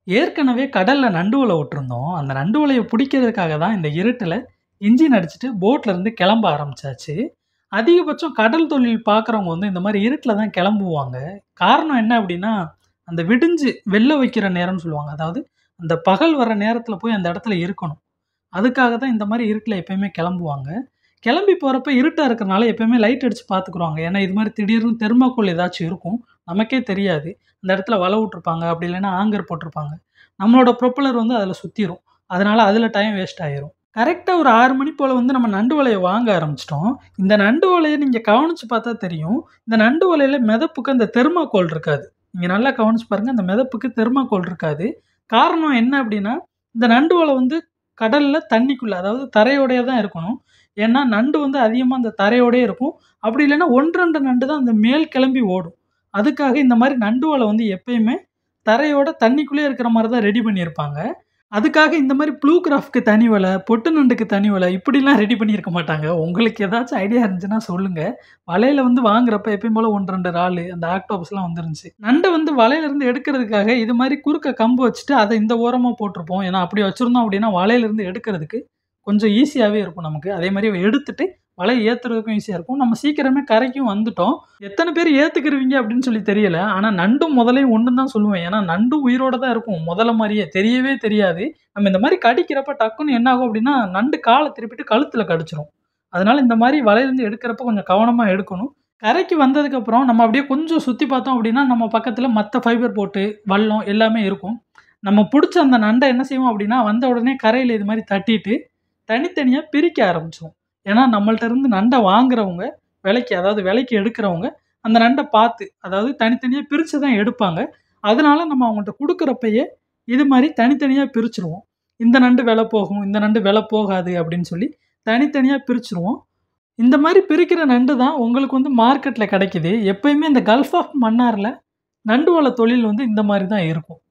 ஏற்கனவே கடல்ல நண்டு வலை விட்டுருந்தோம். அந்த நண்டு வலைய புடிக்கிறதுக்காக தான் இந்த இருட்டுல இன்ஜின் அடிச்சுட்டு போட்ல இருந்து கிளம்ப ஆரம்பிச்சாச்சு. அதிகபட்சம் கடல் தொழில் பார்க்குறவங்க வந்து இந்த மாரி இருட்டுல தான் கிளம்புவாங்க. காரணம் என்ன அப்டின்னா, அந்த விடிஞ்சு வெள்ள வைக்கிற நேரம்னு சொல்லுவாங்க. அதாவது அந்த பகல் வர நேரத்துல போய் அந்த இடத்துல இருக்கணும். அதுக்காக தான் இந்த மாரி இருட்டுல எப்பயுமே கிளம்புவாங்க. கிளம்பி போறப்ப இருட்டா இருக்கறனால எப்பயுமே லைட் அடிச்சு பார்த்துக்குருவாங்க. ஏன்னா, இது மாரி திடீர்னு தெர்மாக்கோல் ஏதாச்சும் இருக்கும். நமக்கே தெரியாது. அந்த இடத்துல வலை விட்டுருப்பாங்க. அப்படி இல்லன்னா ஆங்கர் போட்டிருப்பாங்க. நம்மளோட ப்ரொப்பல்லர் வந்து அதில சுத்திரும். அதனால அதில டைம் வேஸ்ட் ஆயிரும். கரெக்ட்டா ஒரு 6 மணி போல வந்து நம்ம நண்டு வலைய வாங்க ஆரம்பிச்சுட்டோம். இந்த நண்டு வலைய நீங்க கவனிச்சு பார்த்தா தெரியும். இந்த நண்டு வலையில மிதப்புக்கு அந்த தெர்மாக்கோல் இருக்காது. நீங்க நல்லா கவனிச்சு பாருங்க. அந்த மிதப்புக்கு தெர்மாக்கோல் இருக்காது. காரணம் என்ன அப்டின்னா, இந்த நண்டு வலை வந்து கடல்ல தண்ணிக்குள்ள அதாவது தரையோடயே தான் இருக்கணும். ஏன்னா, நண்டு வந்து அதிகமா அந்த தரையோடயே இருக்கும். அப்படி இல்லன்னா 1, 2 நண்டு தான் அந்த மேல் கிளம்பி ஓடும். அதுக்காக இந்த மாரி நண்டு வலை வந்து எப்பயுமே தரையோட தண்ணிக்குள்ளேயே இருக்கிற மாரி தான் ரெடி பண்ணியிருப்பாங்க. அதுக்காக இந்த மாரி ப்ளூ கிராஃப்ட்க்கு தனி வலை, பொட்டு நண்டுக்கு தனி வலை இப்படிலாம் ரெடி பண்ணியிருக்க மாட்டாங்க. உங்களுக்கு ஏதாச்சும் ஐடியா இருந்துச்சுன்னா சொல்லுங்க. வலையில வந்து வாங்குறப்ப எப்பயும் போல 1, 2 இறாலு, அந்த ஆக்டோபஸ்லாம் வந்துருந்துச்சு. நண்ட வந்து வலையிலருந்து எடுக்கிறதுக்காக இது மாரி குறுக்க கம்பு வச்சுட்டு அத இந்த ஓரமா போட்டுருப்போம். ஏன்னா, அப்படி வச்சிருந்தோம் அப்படின்னா வலையிலருந்து எடுக்கிறதுக்கு கொஞ்சம் ஈஸியாவே இருக்கும் நமக்கு. அதே மாரி எடுத்துட்டு வலைய ஏத்துறதுக்கும் ஈஸியா இருக்கும். நம்ம சீக்கிரமே கரைக்கும் வந்துட்டோம். எத்தன பேர் ஏத்துக்கிருவீங்க அப்படின்னு சொல்லி தெரியல. ஆனா நண்டும் முதலையும் ஒண்ணுன்னு தான் சொல்லுவேன். ஏன்னா நண்டும் உயிரோட தான் இருக்கும். முதல மாரியே தெரியவே தெரியாது. நம்ம இந்த மாரி கடிக்கிறப்ப டக்குன்னு என்ன ஆகும் அப்படின்னா, நண்டு கால திருப்பிட்டு கழுத்துல கடிச்சிரும். அதனால இந்த மாரி வலையிலருந்து எடுக்கிறப்ப கொஞ்சம் கவனமா எடுக்கணும். கரைக்கு வந்ததுக்கப்புறம் நம்ம அப்படியே கொஞ்சம் சுத்தி பார்த்தோம் அப்படின்னா, நம்ம பக்கத்துல மத்த ஃபைபர் போட்டு, வல்லம் எல்லாமே இருக்கும். நம்ம புடிச்ச அந்த நண்ட என்ன செய்வோம் அப்படின்னா, வந்த உடனே கரையில இது மாரி தட்டிட்டு, தனித்தனியா பிரிக்க ஆரம்பிச்சுருவோம். ஏன்னா, நம்மள்ட்ட இருந்து நண்ட வாங்குறவங்க, அதாவது விலைக்கு எடுக்கிறவங்க, அந்த நண்ட பார்த்து, அதாவது தனித்தனியா பிரிச்சு தான் எடுப்பாங்க. அதனால நம்ம அவங்கள்ட்ட குடுக்குறப்பயே, இது மாரி தனித்தனியா பிரிச்சுருவோம். இந்த நண்டு விலை போகும், இந்த நண்டு விலை போகாது அப்படின்னு சொல்லி தனித்தனியா பிரிச்சுருவோம். இந்த மாரி பிரிக்கிற நண்டு தான் உங்களுக்கு வந்து மார்க்கெட்ல கிடைக்குது. எப்பயுமே இந்த கல்ஃப் ஆஃப் மன்னார்ல நண்டு வலை தொழில் வந்து இந்த மாரி தான் இருக்கும்.